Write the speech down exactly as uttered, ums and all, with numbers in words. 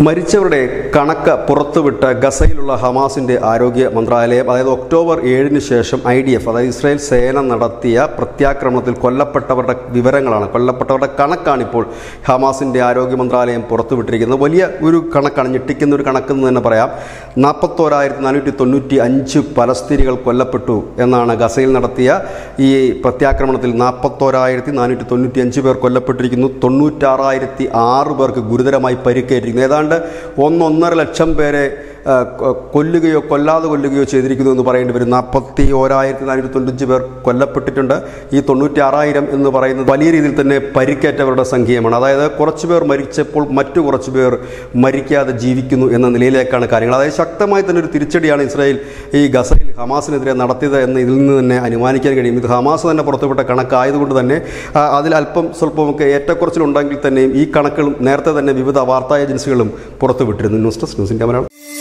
മരിച്ചവരുടെ കണക്ക് പുറത്തുവിട്ട ഗസയിലുള്ള ഹമാസിന്റെ ആരോഗ്യ മന്ത്രാലയം, അതായത് ഒക്ടോബർ ഏഴിന് ശേഷം ഐ ഡി എഫ് അതായത് ഇസ്രായേൽ സേന നടത്തിയ പ്രത്യാക്രമണത്തിൽ കൊല്ലപ്പെട്ടവരുടെ വിവരങ്ങളാണ്, കൊല്ലപ്പെട്ടവരുടെ കണക്കാണ് ഇപ്പോൾ ഹമാസിന്റെ ആരോഗ്യ മന്ത്രാലയം പുറത്തുവിട്ടിരിക്കുന്നത്. വലിയ ഒരു കണക്കാണ്, ഞെട്ടിക്കുന്ന ഒരു കണക്കെന്ന് തന്നെ പറയാം. നാൽപ്പത്തോരായിരത്തി നാനൂറ്റി തൊണ്ണൂറ്റി അഞ്ച് പലസ്തീനികൾ കൊല്ലപ്പെട്ടു എന്നാണ് ഗസയിൽ നടത്തിയ ഈ പ്രത്യാക്രമണത്തിൽ. നാൽപ്പത്തോരായിരത്തി നാനൂറ്റി തൊണ്ണൂറ്റി അഞ്ച് പേർ കൊല്ലപ്പെട്ടിരിക്കുന്നു. തൊണ്ണൂറ്റാറായിരത്തി ആറ് പേർക്ക് ഗുരുതരമായി പരിക്കേറ്റിരിക്കുന്നു. ഏതാണ്ട് ഒന്നൊന്നര ലക്ഷം പേരെ കൊല്ലുകയോ കൊല്ലാതെ കൊല്ലുകയോ ചെയ്തിരിക്കുന്നു എന്ന് പറയേണ്ടി വരും. നാൽപ്പത്തി ഓരായിരത്തി നാനൂറ്റി തൊണ്ണൂറ്റഞ്ച് പേർ കൊല്ലപ്പെട്ടിട്ടുണ്ട്. ഈ തൊണ്ണൂറ്റി ആറായിരം എന്ന് പറയുന്നത് വലിയ രീതിയിൽ തന്നെ പരിക്കേറ്റവരുടെ സംഖ്യയാണ്. അതായത് കുറച്ചു പേർ മരിച്ചപ്പോൾ മറ്റു കുറച്ചു പേർ മരിക്കാതെ ജീവിക്കുന്നു എന്ന നിലയിലേക്കാണ് കാര്യങ്ങൾ. അതായത് ശക്തമായി തന്നെ ഒരു തിരിച്ചടിയാണ് ഇസ്രായേൽ ഈ ഗസയിൽ ഹമാസിനെതിരെ നടത്തിയത് എന്ന് ഇതിൽ നിന്ന് തന്നെ അനുമാനിക്കാൻ കഴിയും. ഇത് ഹമാസ് തന്നെ പുറത്തുവിട്ട കണക്കായതുകൊണ്ട് തന്നെ അതിൽ അല്പം സ്വല്പമൊക്കെ ഏറ്റക്കുറച്ചിലുണ്ടെങ്കിൽ തന്നെയും ഈ കണക്കുകളും നേരത്തെ തന്നെ വിവിധ വാർത്താ ഏജൻസികളും പുറത്തുവിട്ടിരുന്നു. News desk news India Malayalam.